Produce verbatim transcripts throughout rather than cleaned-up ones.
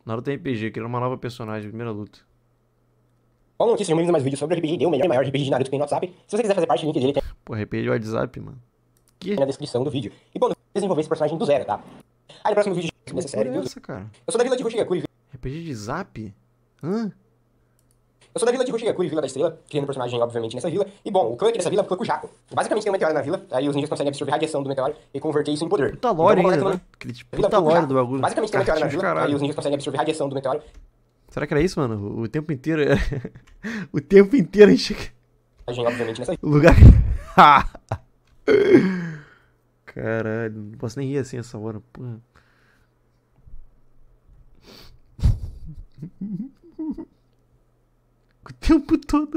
Naruto R P G, criando uma nova personagem, primeira luta. Bom, notícias, sejam bem-vindos a mais vídeos sobre o R P G D, o melhor e maior R P G de Naruto que tem no WhatsApp. Se você quiser fazer parte, o link dele tem Pô, R P G de WhatsApp, mano. Que na descrição do vídeo. E bom, eu desenvolvi esse personagem do zero, tá? Aí no próximo vídeo dessa série, é viu? essa, cara? Eu sou da vila de Hoshigakure. R P G de Zap? Hã? Eu sou da vila de Hoshigakure, Vila da Estrela, criando personagem, obviamente, nessa vila. E bom, o clã aqui dessa vila é o clã Kujaku. Basicamente tem um meteoro na vila, aí os ninjas conseguem absorver a radiação do meteoro e converter isso em poder. Puta lore Então, ainda, vamos né? lá, Aquele tipo, Vila puta do lore Kujaku. do bagulho. Basicamente tem um meteoro na Cartinhos, vila, aí caralho. os ninjas conseguem absorver a radiação do meteoro. Será que era isso, mano? O tempo inteiro era... O tempo inteiro a gente... Obviamente, nessa O lugar... Caralho, não posso nem rir assim essa hora, porra. O tempo todo.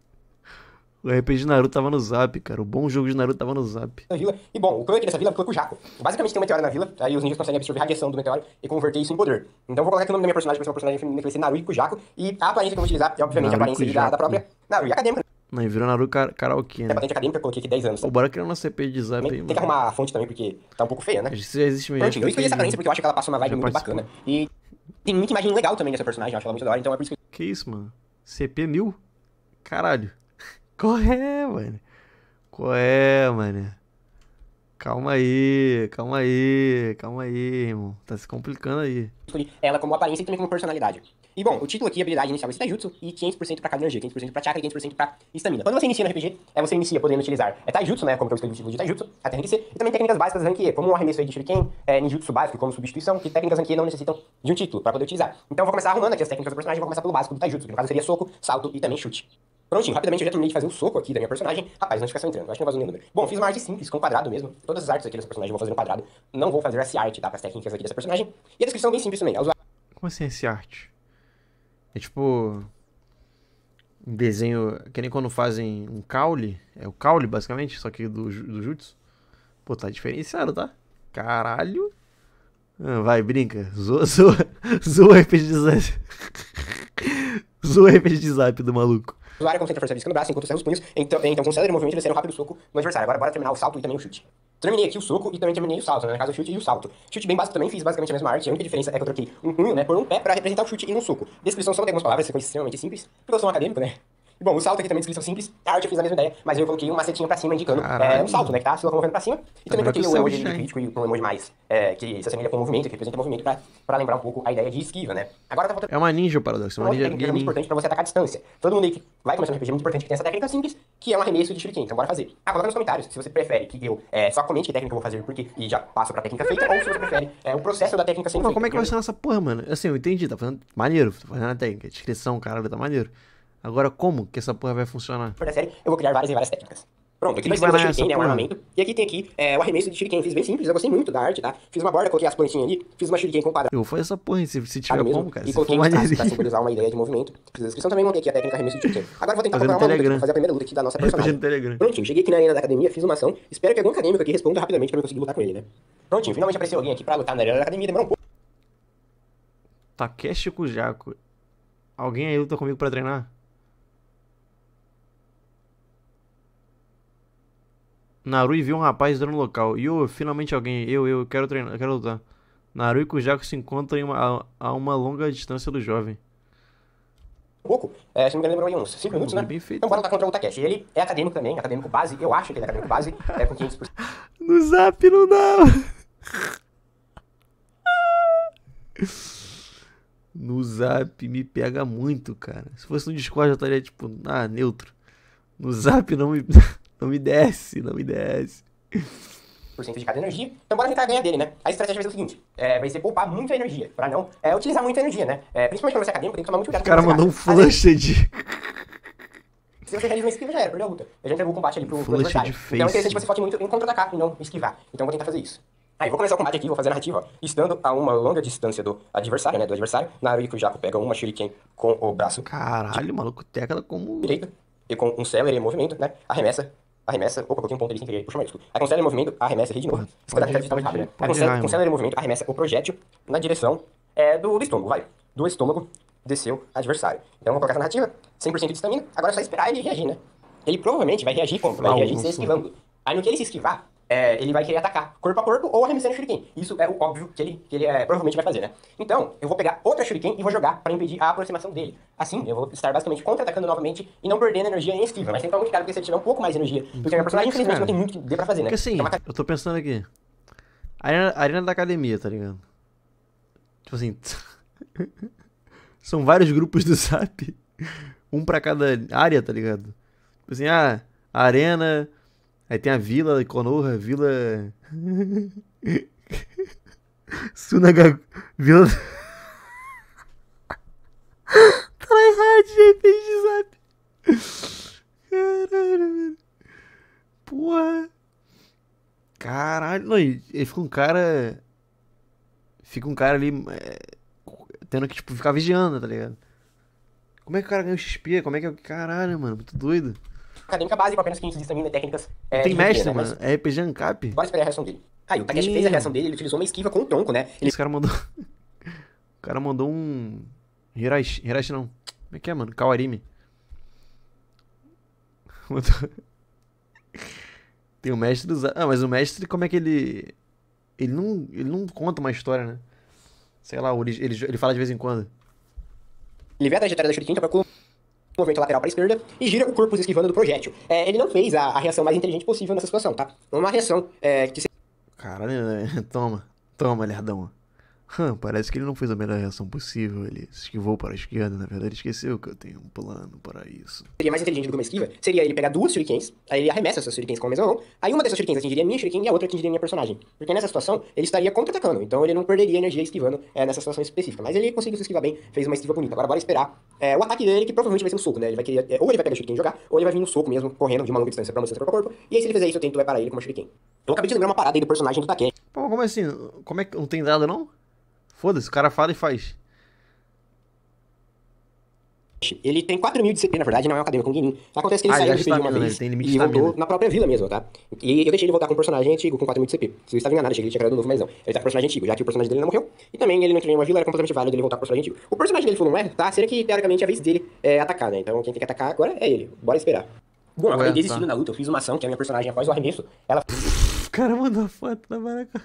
O R P G de Naruto tava no Zap, cara. O bom jogo de Naruto tava no Zap. vila. E bom, o clã aqui dessa vila é o clã Kujaku. Basicamente tem um meteoro na vila, aí os ninjas conseguem absorver a radiação do meteoro e converter isso em poder. Então eu vou colocar aqui o nome da minha personagem, que é uma personagem feminina que vai ser Naruto Kujaku. E a aparência que eu vou utilizar é, obviamente, a Naruto aparência da, da própria Naruto acadêmica. Não, virou Naruto kar karaokê, É né? patente acadêmica, eu coloquei aqui dez anos. Pô, bora criar nossa R P G de Zap aí, Tem que mano. arrumar a fonte também, porque tá um pouco feia, né? Isso já existe mesmo. Prontinho, eu escolhi essa aparência porque eu acho que ela passa uma vibe Já muito participou. bacana. E tem muita imagem legal também dessa personagem, eu acho ela muito da hora, então é por isso que eu Que isso, mano? C P mil? Caralho. Qual é, mano? Qual é, mano? Calma aí, calma aí, calma aí, irmão. Tá se complicando aí. escolhi ela como aparência e também como personalidade. E bom, o título aqui, habilidade inicial vai ser Taijutsu e quinhentos por cento pra cada energia, quinhentos por cento pra chakra e quinhentos por cento pra estamina. Quando você inicia no R P G, é, você inicia podendo utilizar é, Taijutsu, né, como que eu escolhi o título de Taijutsu, até Rank C, e também técnicas básicas do Rank E, como um arremesso aí de Shuriken, é, Ninjutsu básico, como substituição, que técnicas Rank E não necessitam de um título pra poder utilizar. Então eu vou começar arrumando aqui as técnicas do personagem, vou começar pelo básico do Taijutsu, que no caso seria soco, salto e também chute. Prontinho, rapidamente eu já terminei de fazer o soco aqui da minha personagem. Rapaz, notificação entrando, acho que não vazou nenhum número. Bom, fiz uma arte simples, com quadrado mesmo. Todas as artes aqui dessa personagem eu vou fazer no quadrado. Não vou fazer essa arte, tá? Para as técnicas aqui dessa personagem. E a descrição bem simples também. Como assim esse arte? É tipo... Um desenho... Que nem quando fazem um caule. É o caule, basicamente, só que do, do jutsu. Pô, tá diferenciado, tá? Caralho. Ah, vai, brinca. Zoa, zoa. Zoa o R P G de Zap. Zoa o R P G de Zap do maluco. O usuário concentra a força física no braço enquanto serra os punhos, então, então concentra o movimento e descer um rápido soco no adversário. Agora bora terminar o salto e também o chute. Terminei aqui o soco e também terminei o salto, né? No caso o chute e o salto. Chute bem básico também, fiz basicamente a mesma arte. A única diferença é que eu troquei um punho, né, por um pé pra representar o chute e um soco. Descrição só tem algumas palavras, sequência extremamente simples, porque eu sou um acadêmico, né? E bom, o salto aqui também, descrição simples. A arte eu fiz a mesma ideia, mas eu coloquei um macetinho pra cima indicando é, um salto, né, que tá se locomovendo pra cima. E também Agora coloquei tu um sabe emoji já, de hein? crítico e um emoji mais é, que se assemelha com o movimento, que representa o movimento pra, pra lembrar um pouco a ideia de esquiva, né? Agora tá faltando É uma ninja, Paradoxo. É uma uma outra ninja técnica que é muito gaming. importante pra você atacar a distância. Todo mundo aí que vai começar no R P G é muito importante que tenha essa técnica simples, que é um arremesso de shuriken. Então bora fazer. Ah, coloca nos comentários se você prefere que eu é, só comente que técnica eu vou fazer porque e já passo pra técnica feita, ou se você prefere é, o processo da técnica sendo Mas feita. como é que vai ser essa porra, mano? Assim, eu entendi, tá fazendo maneiro, tá fazendo a técnica, descrição, caralho, tá maneiro. Agora, como que essa porra vai funcionar? Da série, eu vou criar várias e várias técnicas. Pronto, aqui Que vai que ser o vai meu nessa shuriken, né, um porra? armamento. E aqui tem aqui é, o arremesso de shuriken. Fiz bem simples, eu gostei muito da arte, tá? Fiz uma borda, coloquei as plantinhas ali, fiz uma shuriken com quadrado Eu vou fazer essa porra, se, se tiver mesmo, como, cara. e Se for coloquei uns traços pra maneirinho. simbolizar uma ideia de movimento. Fiz a descrição também, montei aqui a técnica arremesso de shuriken. Agora eu vou tentar Fazendo colocar uma luta aqui, Telegram. pra fazer a primeira luta aqui da nossa R P G personagem. no Telegram. Prontinho, cheguei aqui na arena da academia, fiz uma ação. Espero que algum acadêmico aqui responda rapidamente pra eu conseguir lutar com ele, né? Prontinho, finalmente apareceu alguém aqui pra lutar na arena da academia, demorou um pouco. Takeshi Kujaku. Alguém aí luta comigo pra treinar? Naru viu um rapaz entrando no local. Yo, finalmente alguém. Eu, eu, quero treinar, eu quero lutar. Naru e Kujaku se encontram em uma, a, a uma longa distância do jovem. Um pouco, é, se não me engano, demorou aí uns cinco minutos, né? Bem feito. Então bora lutar contra o Takeshi. Ele é acadêmico também, acadêmico base, eu acho que ele é acadêmico base, é com quinhentos por cento. No Zap não dá. No Zap me pega muito, cara. Se fosse no Discord eu estaria tipo, ah, neutro. No Zap não me, não me desce, não me desce. Por cento de cada energia. Então bora tentar ganhar dele, né? A estratégia vai ser o seguinte, é, vai ser poupar muita energia, pra não é, utilizar muita energia, né? É, principalmente quando você é acadêmico, tem que tomar muito cuidado. O cara com o que mandou um você gasta. Às vezes, flush de... se você realiza uma esquiva, já era, perdeu a luta. Eu já entregou o combate ali pro, pro Flush adversário. de Então é interessante face. que você foque muito em contra-atacar e não esquivar. Então eu vou tentar fazer isso. Aí, vou começar o combate aqui, vou fazer a narrativa, ó. Estando a uma longa distância do adversário, né? Do adversário, Naru e Kujaku pega uma shuriken com o braço Caralho, maluco, tecla como... direito e com um celery em movimento, né? Arremessa, arremessa. Opa, coloquei um ponto ali sem querer, puxa maiúsculo. Aí com celery em movimento, arremessa, ri de novo. Esse pode- cadastro digital muito pode- rápido, né? Aí pode com celery, errar, com irmão. celery em movimento, arremessa o projétil na direção é, do, do estômago, vai. Do estômago desceu adversário. Então, vou colocar essa narrativa, cem por cento de estamina. Agora é só esperar ele reagir, né? Ele provavelmente vai reagir como? Vai Flau, reagir não se sei. esquivando. Aí no que ele se esquivar, é, ele vai querer atacar corpo a corpo ou arremessando shuriken. Isso é o óbvio que ele, que ele é, provavelmente vai fazer, né? Então, eu vou pegar outra shuriken e vou jogar para impedir a aproximação dele. Assim, eu vou estar basicamente contra-atacando novamente e não perdendo energia em esquiva. Mas tem que tomar muito cuidado porque se ele tiver um pouco mais de energia, porque a minha personagem, infelizmente, não tem muito que dê pra fazer, né? Porque assim, é uma... eu tô pensando aqui. Arena, arena da academia, tá ligado? Tipo assim. São vários grupos do Zap. Um pra cada área, tá ligado? Tipo assim, ah, arena. Aí tem a vila, Konoha, vila. Sunaga. Vila. Tryhard, R P G Zap. Caralho, velho. Porra. Caralho, não, e e fica um cara. Fica um cara ali. é, tendo que, tipo, ficar vigiando, tá ligado? Como é que o cara ganha o X P? Como é que é. Caralho, mano, muito doido. acadêmica básica, apenas quinhentos de estamina e técnicas Não é, tem de R P, mestre, né? mano. Mas É R P G Ancap. bora esperar a reação dele. Aí, o Takeshi fez a reação dele, ele utilizou uma esquiva com o tronco, né? Ele Esse cara mandou. O cara mandou um. Hirashi. Hirashi não. Como é que é, mano? Kawarimi. Mandou- Tem o mestre dos. Ah, mas o mestre, como é que ele. Ele não, ele não conta uma história, né? Sei lá, ele, ele, ele fala de vez em quando. Ele vê a trajetória da Shuriken, calcula o movimento lateral para a esquerda e gira o corpo se esquivando do projétil. É, ele não fez a, a reação mais inteligente possível nessa situação, tá? Uma reação é, que Caralho, né? Toma. Toma, lerdão. Hum, parece que ele não fez a melhor reação possível. Ele se esquivou para a esquerda. Na verdade, esqueceu que eu tenho um plano para isso. seria mais inteligente do que uma esquiva seria ele pegar duas shurikens, aí ele arremessa essas shurikens com a mesma mão, aí uma dessas shurikens atingiria a minha shuriken e a outra atingiria a minha personagem. Porque nessa situação, ele estaria contra-atacando, então ele não perderia energia esquivando é, nessa situação específica. Mas ele conseguiu se esquivar bem, fez uma esquiva bonita. Agora bora esperar é, o ataque dele, que provavelmente vai ser um soco, né? Ele vai querer, é, ou ele vai pegar a shuriken e jogar, ou ele vai vir no soco mesmo, correndo de uma longa distância pra uma distância corpo a corpo, e aí se ele fizer isso, eu tento é parar ele com uma shuriken. Eu acabei de lembrar uma parada aí do personagem do Takeshi. Pô, como assim? Como é que não tem dado, não? Foda-se, o cara fala e faz. Ele tem quatro mil de C P, na verdade, não é um acadêmico com Guinin. Acontece que ele Ah, saiu ele do R P G gasta uma mina, né? vez Ele tem limite e de voltou estamina. na própria vila mesmo, tá? E eu deixei ele voltar com um personagem antigo, com quatro mil de C P. Se eu estava enganado, achei que ele tinha criado um novo, mas não. Ele tá com um personagem antigo, já que o personagem dele não morreu. E também ele não entrou em uma vila, era completamente válido ele voltar com o personagem antigo. O personagem dele falou, não é? Tá? Seria que, teoricamente, é a vez dele é, atacar, né? Então quem tem que atacar agora é ele. Bora esperar. Bom, eu acabei Ué, desistindo tá. da luta, eu fiz uma ação que a minha personagem, após o arremesso, ela O cara mandou foto na baraca.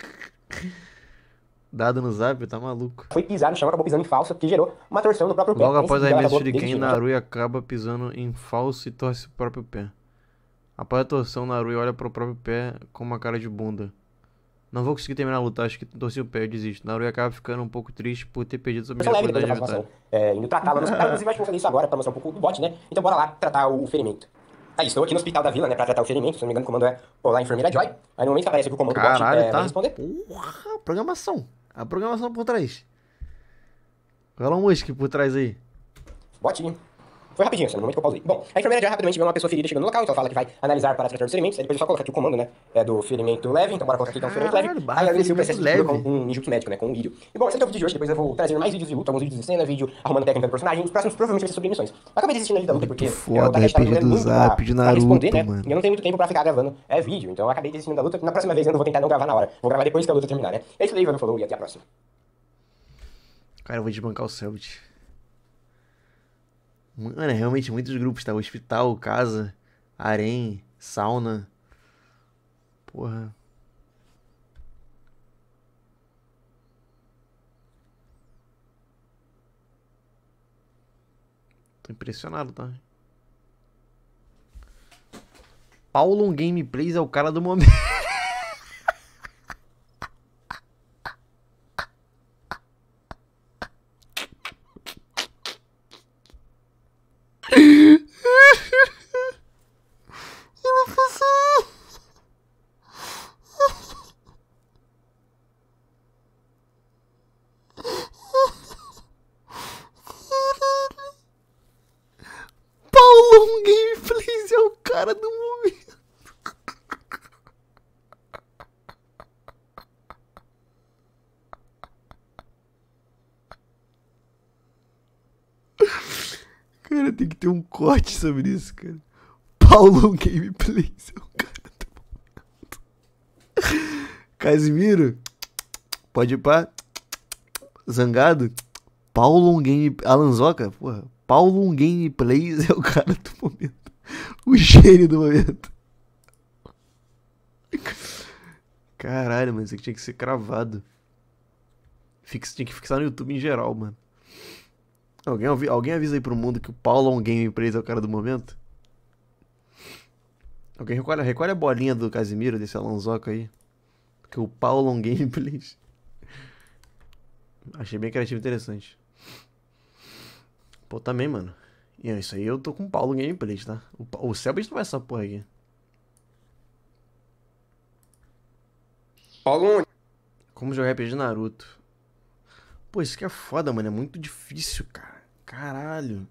Dado no zap, tá maluco. foi pisar no chão, acabou pisando em falsa, que gerou uma torção no próprio pé. Logo Aí, em após a seguida, ela arremesso acabou shuriken, desistindo. Narui acaba pisando em falso e torce o próprio pé. Após a torção, Narui olha pro próprio pé com uma cara de bunda. Não vou conseguir terminar a luta, acho que torci o pé, eu desisto. Narui acaba ficando um pouco triste por ter perdido sua Torção primeira leve depois oportunidade da de faço vitória. ação, é, indo tratá-la no hospital. Inclusive, acho que vou fazer isso agora pra mostrar um pouco do bot, né? Então bora lá tratar o, o ferimento. Aí, estou aqui no hospital da vila, né, pra tratar o ferimento. Se não me engano, o comando é Olá, enfermeira Joy. Aí no momento que aparece aqui o comando do bot, Caralho, é, vai tá? responder. Porra, programação. A programação por trás. Rola um Musk por trás aí. Bot. Foi rapidinho, assim, no momento que eu pausei. Bom, a enfermeira Joy rapidamente vê uma pessoa ferida chegando no local, então ela fala que vai analisar para tratar os ferimentos. Aí depois é só colocar aqui o comando, né, é do ferimento leve. Então bora colocar aqui que é um ferimento leve. Caralho, barra Aí ela inicia o ferimento processo de cura leve. com um ninjutsu médico, né, com um vídeo. E bom, esse é o vídeo de hoje. Depois eu vou trazer mais vídeos de luta, alguns vídeos de cena, vídeo arrumando técnica do personagem. Os próximos provavelmente vai ser sobre missões. Eu acabei desistindo ali da luta porque Muito é, foda, o Takeshi tava R P G demorando do muito Zap, pra, de pra responder, Naruto, né? mano. E eu não tenho muito tempo pra ficar gravando é, vídeo. Então eu acabei desistindo da luta. Na próxima vez eu não vou tentar não gravar na hora. Vou gravar depois que a luta terminar, né? É isso aí, Ivan falou e até a próxima. Cara, eu vou desbancar o Celt. Mano, é realmente muitos grupos, tá? Hospital, casa, harém, sauna. Porra. Tô impressionado, tá? Paulo Gameplays é o cara do momento. Paulo Gameplays é o cara do momento. Cara, tem que ter um corte sobre isso, cara. Paulo Gameplays é o cara do momento. Casimiro, pode ir pá. Zangado, Paulo Game, Alanzoca, porra. Paulo Gameplays é o cara do momento. O gênio do momento. Caralho, mano, isso aqui tinha que ser cravado. Fix, tinha que fixar no YouTube em geral, mano. Alguém, avi- alguém avisa aí pro mundo que o Paulon Gameplays é o cara do momento? Alguém recolhe, recolhe a bolinha do Casimiro, desse Alonsoca aí. Que o Paulon Gameplays. Achei bem criativo e interessante. Pô, também, mano. E é isso aí, eu tô com o Paulo Gameplays, tá? O, Pa- o Selbit não vai essa porra aqui. Paulo, Como jogar R P G de Naruto. Pô, isso que é foda, mano. É muito difícil, cara. Caralho.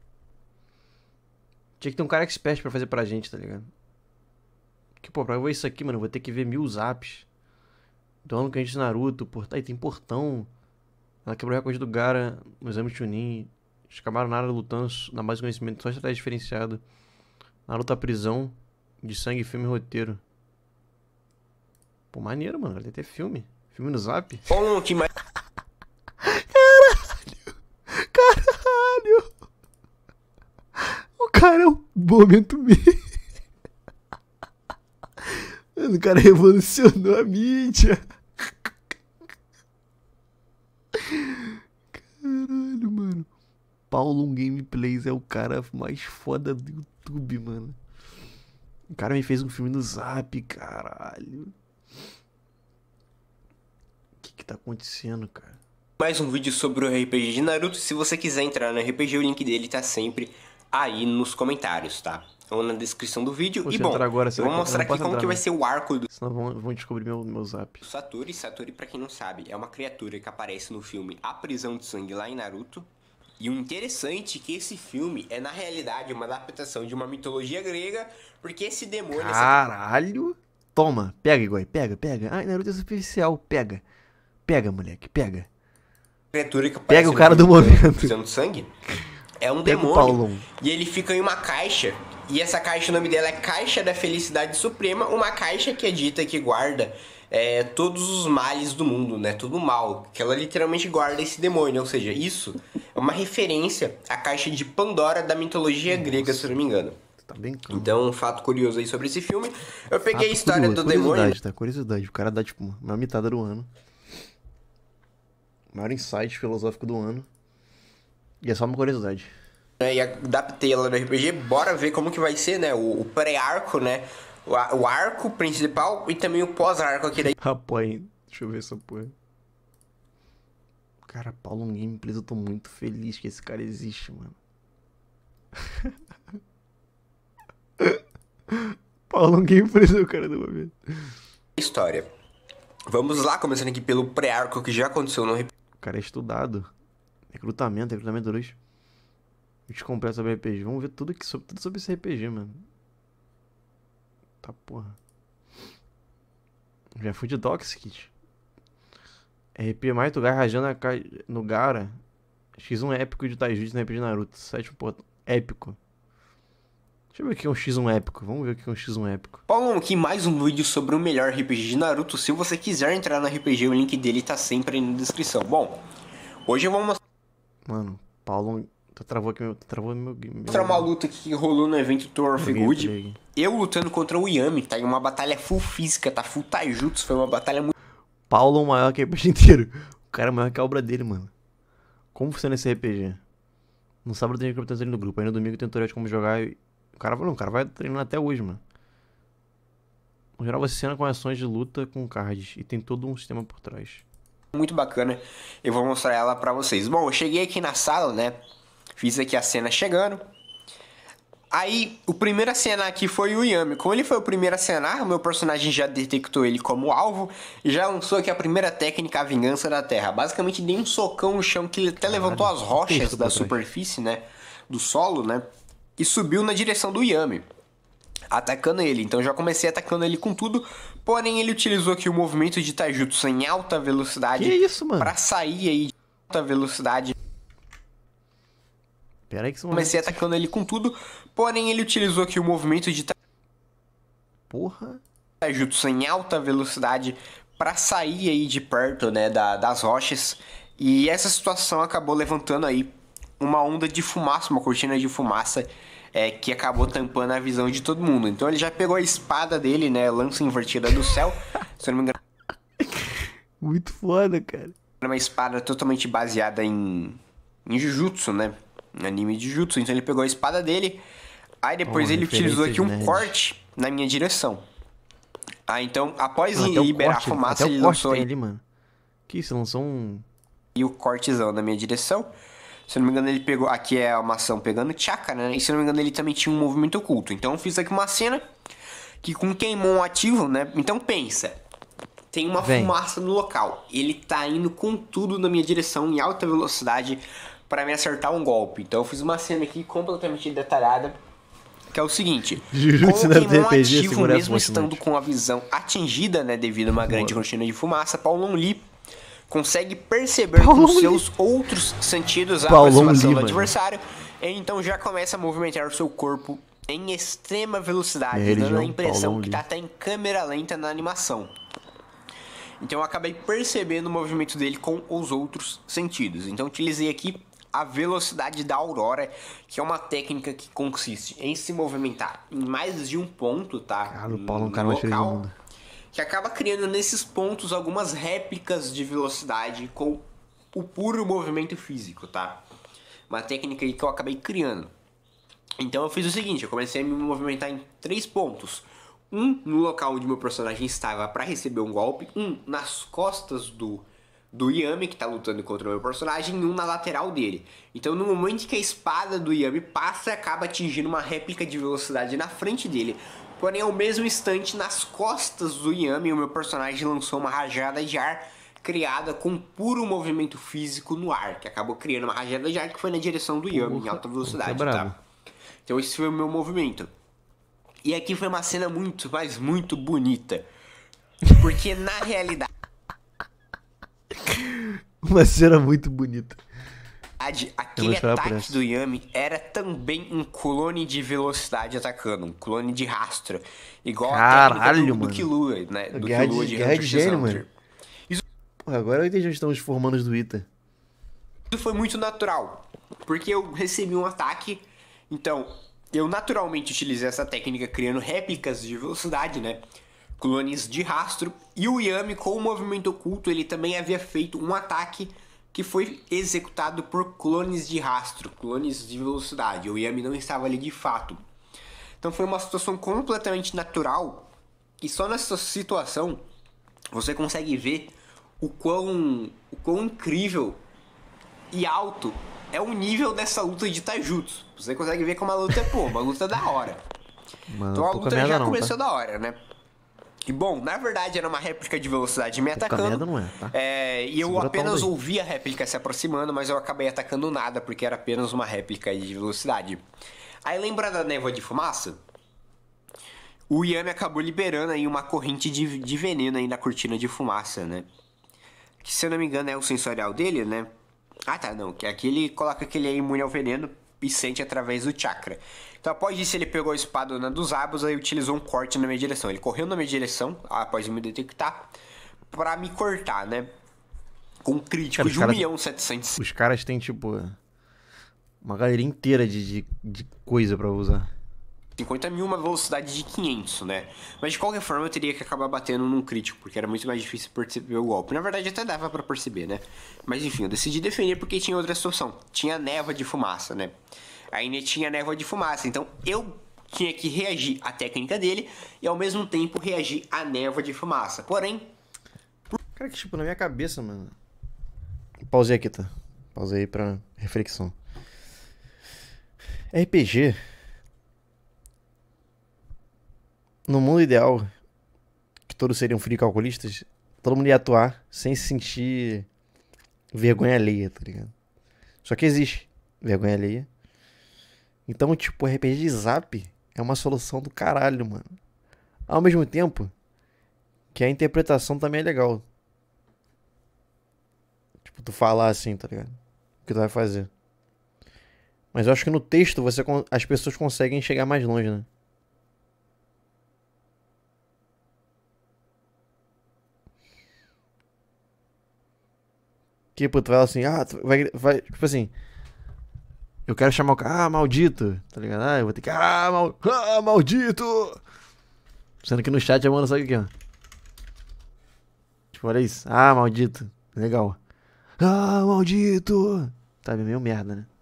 Tinha que ter um cara expert pra fazer pra gente, tá ligado? Que, pô, pra eu ver isso aqui, mano, eu vou ter que ver mil zaps. Do ano que a gente de Naruto. Por... Aí tem portão. Ela quebrou o recorde do Gaara no exame Chunin. Os Camaronara lutando na base de conhecimento. Só estratégia diferenciada. Naruto à prisão. De sangue, filme e roteiro. Pô, maneiro, mano. Vai ter filme. Filme no Zap. Paulo, que mais Caralho! O cara é um momento mesmo. Mano, o cara revolucionou a mídia. Caralho, mano. Paulo Gameplays é o cara mais foda do YouTube, mano. O cara me fez um filme no Zap, caralho. O que que tá acontecendo, cara? mais um vídeo sobre o R P G de Naruto. Se você quiser entrar no R P G, o link dele tá sempre aí nos comentários, tá? Ou na descrição do vídeo. Pô, E se bom, entrar agora, eu será vou que eu mostrar não aqui posso como entrar, que vai né? ser o arco do Senão vão, vão descobrir meu, meu Zap. Satori. Satori, pra quem não sabe, é uma criatura que aparece no filme A Prisão de Sangue lá em Naruto. E o interessante é que esse filme é, na realidade, uma adaptação de uma mitologia grega, porque esse demônio... essa Caralho! Toma, pega, Igor, pega, pega. Ai, Naruto é superficial, pega. Pega, moleque, pega. criatura que aparece Pega o no cara do filme momento. Prisão de Sangue é um Pega o demônio. Paulão. E ele fica em uma caixa. E essa caixa, o nome dela é Caixa da Felicidade Suprema. Uma caixa que é dita que guarda é, todos os males do mundo, né? Todo o mal. Que ela literalmente guarda esse demônio. Ou seja, isso é uma referência à caixa de Pandora da mitologia Nossa. grega, se eu não me engano. Tá bem calmo. Então, um fato curioso aí sobre esse filme. Eu peguei a Fato história curioso, do demônio. curiosidade, tá? Curiosidade. O cara dá, tipo, uma mitada do ano. O maior insight filosófico do ano. E é só uma curiosidade. Né, e adaptei ela no R P G, bora ver como que vai ser, né, o, o pré-arco, né, o, a- o arco principal e também o pós-arco aqui da Rapaz, deixa eu ver essa porra. Cara, Paulo Gameplays, eu tô muito feliz que esse cara existe, mano. Paulo Gameplays é o cara do momento. história. Vamos lá, começando aqui pelo pré-arco que já aconteceu no R P G. O cara é estudado. Recrutamento, recrutamento dois. A gente completa sobre R P G. Vamos ver tudo, aqui sobre, tudo sobre esse R P G, mano. Tá porra. Já fui de Toxic. R P mais Tugar rajando a ca... no Gaara. X um épico de Taijutsu no R P G Naruto. Sétimo ponto. Épico. Deixa eu ver o que é um X um épico. Vamos ver o que é um X um épico. Paulo, aqui mais um vídeo sobre o melhor R P G de Naruto. Se você quiser entrar no R P G, o link dele tá sempre aí na descrição. Bom, hoje eu vou mostrar Mano, Paulo. Tá travou aqui meu. Travou meu. meu... uma luta que rolou no evento Tour of meu Good. gameplay. Eu lutando contra o Yami, tá em uma batalha full física, tá full taijutsu, foi uma batalha muito... Paulo maior que o R P G inteiro. O cara é maior que a obra dele, mano. Como funciona esse R P G? No sábado tem recrutamento ali no grupo. Aí no domingo tem tutorial de como jogar. E... O cara, não, o cara vai treinando até hoje, mano. No geral você cena com ações de luta com cards. E tem todo um sistema por trás. muito bacana. Eu vou mostrar ela pra vocês. Bom, eu cheguei aqui na sala, né? Fiz aqui a cena chegando. Aí, o primeiro a cenar aqui foi o Yami. Como ele foi o primeiro a cenar, o meu personagem já detectou ele como alvo e já lançou aqui a primeira técnica, a Vingança da Terra. Basicamente, dei um socão no chão que ele até levantou as rochas da superfície, né? Do solo, né? E subiu na direção do Yami, atacando ele. Então já comecei atacando ele com tudo. Porém, ele utilizou aqui o movimento de Taijutsu em alta velocidade. Que isso, mano? Pra sair aí de alta velocidade. Pera aí que você Comecei atacando ele com tudo. Porém, ele utilizou aqui o movimento de Porra. Taijutsu em alta velocidade pra sair aí de perto, né, da, das rochas. E essa situação acabou levantando aí uma onda de fumaça, uma cortina de fumaça é, que acabou tampando a visão de todo mundo. Então ele já pegou a espada dele, né, lança invertida do céu, se eu não me engano, Muito foda, cara. é uma espada totalmente baseada em, em Jujutsu, né, anime de Jujutsu. Então ele pegou a espada dele, aí depois Oh, ele utilizou aqui um referências nerds. corte na minha direção. Ah, então após Mano, até o liberar corte, a fumaça, até ele o corte lançou tem ali, mano. Que isso, lançou um... e o cortezão na minha direção. Se eu não me engano, ele pegou... Aqui é uma ação pegando chakra, né? E se eu não me engano, ele também tinha um movimento oculto. Então eu fiz aqui uma cena que com Keimon ativo, né? Então pensa, tem uma Vem. fumaça no local. Ele tá indo com tudo na minha direção em alta velocidade para me acertar um golpe. Então eu fiz uma cena aqui completamente detalhada, que é o seguinte: Jujutsu com o deve ter Keimon R P G, ativo, segurar mesmo essa estando forte com a visão atingida, né, devido a uma grande cortina de fumaça, Paulon Lee consegue perceber Paulon com Lee. seus outros sentidos a Paulon aproximação Lee, do mano. adversário, e então já começa a movimentar o seu corpo em extrema velocidade, Minha dando a religião, impressão Paulon que Lee. tá até em câmera lenta na animação. Então eu acabei percebendo o movimento dele com os outros sentidos. Então utilizei aqui a velocidade da aurora, que é uma técnica que consiste em se movimentar em mais de um ponto, tá? Cara, o Paulo é um No cara mais feliz do local, mundo. que acaba criando nesses pontos algumas réplicas de velocidade com o puro movimento físico, tá? Uma técnica aí que eu acabei criando. Então eu fiz o seguinte, eu comecei a me movimentar em três pontos. Um no local onde meu personagem estava para receber um golpe, um nas costas do, do Yami, que tá lutando contra o meu personagem, e um na lateral dele. Então no momento que a espada do Yami passa, acaba atingindo uma réplica de velocidade na frente dele. Porém, ao mesmo instante, nas costas do Yami, o meu personagem lançou uma rajada de ar criada com puro movimento físico no ar, que acabou criando uma rajada de ar que foi na direção do Yami, em alta velocidade, isso é brabo. tá? Então esse foi o meu movimento. E aqui foi uma cena muito, mas muito bonita. Porque na realidade, Uma cena muito bonita. aquele vou esperar por ataque essa. do Yami era também um clone de velocidade atacando, um clone de rastro. Igual a técnica Caralho, do, do mano. Killua, né? Do Guerra Killua de- de guerra Hunter de x gênio, Hunter. mano. Pô, agora eu entendi onde estão os formandos do Ita. Isso foi muito natural, porque eu recebi um ataque, então eu naturalmente utilizei essa técnica criando réplicas de velocidade, né? Clones de rastro, e o Yami com o movimento oculto, ele também havia feito um ataque que foi executado por clones de rastro, clones de velocidade. O Yami não estava ali de fato. Então foi uma situação completamente natural, e só nessa situação você consegue ver o quão, o quão incrível e alto é o nível dessa luta de Taijutsu. Você consegue ver como a luta é, pô, uma luta da hora. Mano, Então a pouca luta merda já não, começou tá? da hora, né? E bom, na verdade era uma réplica de velocidade me Pouca atacando. merda não é, tá? É, e eu Segura a apenas onda aí. ouvi a réplica se aproximando, mas eu acabei atacando nada, porque era apenas uma réplica de velocidade. Aí lembra da névoa de fumaça? O Yami acabou liberando aí uma corrente de, de veneno aí na cortina de fumaça, né? Que se eu não me engano é o sensorial dele, né? Ah tá, não, que aqui ele coloca que ele é imune ao veneno e sente através do chakra. Então após isso ele pegou a espadona dos abos e utilizou um corte na minha direção. Ele correu na minha direção, após me detectar, pra me cortar, né? Com um crítico Cara, os de um caras- milhão e setecentos. Os caras têm, tipo, uma galeria inteira de, de, de coisa pra usar. cinquenta mil, uma velocidade de quinhentos, né? Mas de qualquer forma eu teria que acabar batendo num crítico, porque era muito mais difícil perceber o golpe. Na verdade até dava pra perceber, né? Mas enfim, eu decidi defender porque tinha outra situação. Tinha névoa de fumaça, né? Ainda tinha névoa de fumaça, então eu tinha que reagir à técnica dele e ao mesmo tempo reagir à névoa de fumaça. Porém, Cara, que tipo, na minha cabeça, mano. Pausei aqui, tá? Pausei aí pra reflexão. R P G. No mundo ideal, que todos seriam frios calculistas, todo mundo ia atuar sem se sentir vergonha alheia, tá ligado? Só que existe vergonha alheia. Então, tipo, R P G de Zap é uma solução do caralho, mano. Ao mesmo tempo que a interpretação também é legal. Tipo, tu falar assim, tá ligado? O que tu vai fazer. Mas eu acho que no texto você, con- as pessoas conseguem chegar mais longe, né? Tipo, tu fala assim, ah, tu vai, vai, tipo assim, Eu quero chamar o cara, ah, maldito, tá ligado? Ah, eu vou ter que, ah, mal, ah, maldito! Sendo que no chat eu mando só aqui, ó. Tipo, olha isso. Ah, maldito. Legal. Ah, maldito! Tá meio merda, né?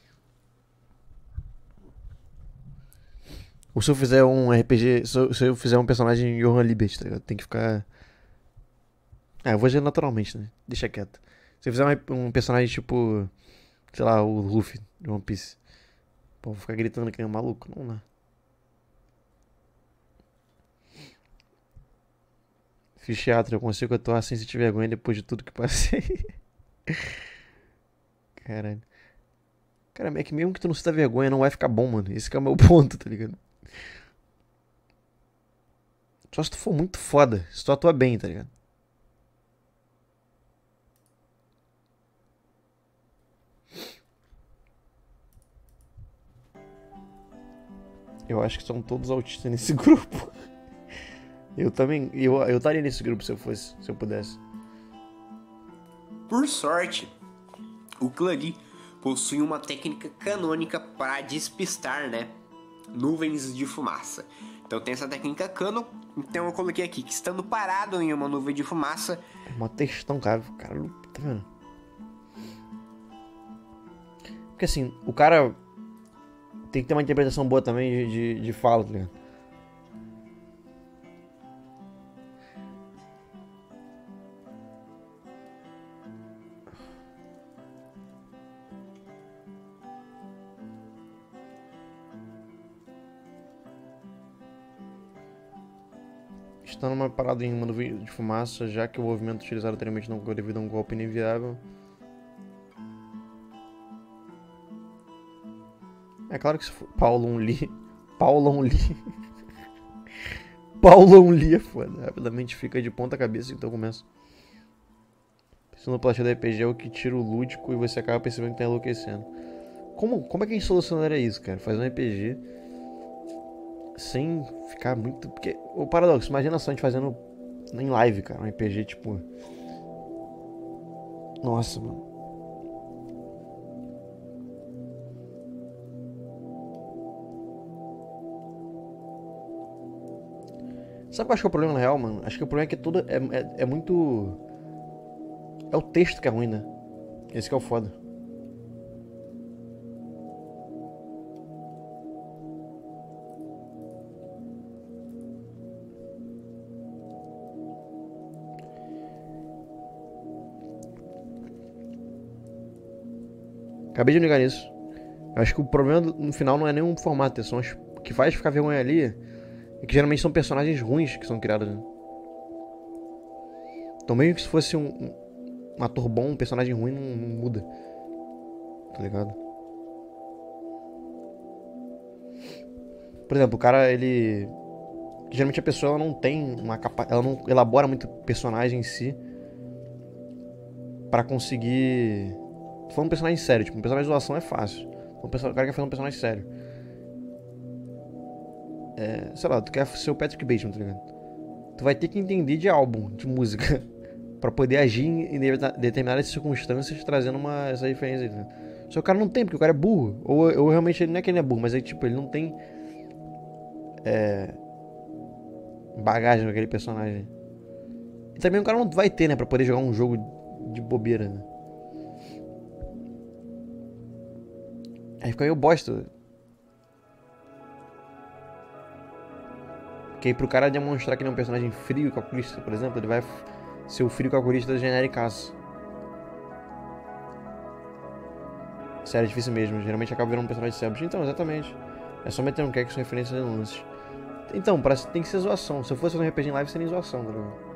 Ou se eu fizer um R P G, se eu, se eu fizer um personagem Johan Liberty, tá ligado? Tem que ficar... Ah, eu vou agir naturalmente, né? Deixa quieto. Se eu fizer um, um personagem tipo... Sei lá, o Luffy de One Piece. Pô, vou ficar gritando que nem um maluco? Não dá. Fiz teatro, eu consigo atuar sem sentir vergonha depois de tudo que passei. Caralho. Cara, é que mesmo que tu não sinta vergonha, não vai ficar bom, mano. Esse que é o meu ponto, tá ligado? Só se tu for muito foda. Se tu atua bem, tá ligado? Eu acho que são todos autistas nesse grupo. Eu também. Eu, eu estaria nesse grupo se eu fosse. Se eu pudesse. Por sorte, o clã ali possui uma técnica canônica para despistar, né, nuvens de fumaça. Então tem essa técnica cano. Então eu coloquei aqui que estando parado em uma nuvem de fumaça... É uma textão, cara. O cara, tá vendo? Porque assim, o cara tem que ter uma interpretação boa também de, de, de fala, tá ligado? Estando uma parada em uma nuvem de fumaça, já que o movimento utilizado anteriormente não ocorreu devido a um golpe inevitável. É claro que se for Paulo Lee. Paulo Lee. Paulo Lee é foda. Rapidamente fica de ponta cabeça, então começa. Pensando no plástico da R P G é o que tira o lúdico e você acaba percebendo que tá enlouquecendo. Como, como é que a gente solucionaria isso, cara? Fazer um R P G sem ficar muito... Porque o paradoxo, imagina só a gente fazendo em live, cara, um R P G tipo... Nossa, mano. Sabe qual eu acho que é o problema na real, mano? Acho que o problema é que tudo é, é, é muito... É o texto que é ruim, né? Esse que é o foda. Acabei de ligar nisso. Eu acho que o problema no final não é nenhum formato, são as... o que faz ficar vergonha ali é que geralmente são personagens ruins que são criados, né? Então mesmo que se fosse um, um, um ator bom, um personagem ruim não, não muda. Tá ligado? Por exemplo, o cara, ele... Geralmente a pessoa ela não tem uma capa... Ela não elabora muito personagem em si pra conseguir... Tô falando um personagem sério, tipo, um personagem de zoação é fácil. O cara quer fazer um personagem sério. É, sei lá, tu quer ser o Patrick Bateman, tá ligado? Tu vai ter que entender de álbum, de música, pra poder agir em determinadas circunstâncias, trazendo uma, essa referência aí, tá ligado? Só que o cara não tem, porque o cara é burro. Ou, ou realmente ele não é que ele é burro, mas é tipo, ele não tem é, bagagem com aquele personagem. E também o cara não vai ter, né, pra poder jogar um jogo de bobeira, né? Aí fica meio bosta. Porque aí pro cara demonstrar que ele é um personagem frio e calculista, por exemplo, ele vai ser o frio e calculista genéricaço. Sério, é difícil mesmo. Geralmente acaba virando um personagem cérebro. Então, exatamente. É só meter um que com referências e nuances. Então, parece que tem que ser zoação. Se eu fosse fazer um R P G em live, seria zoação, tá ligado?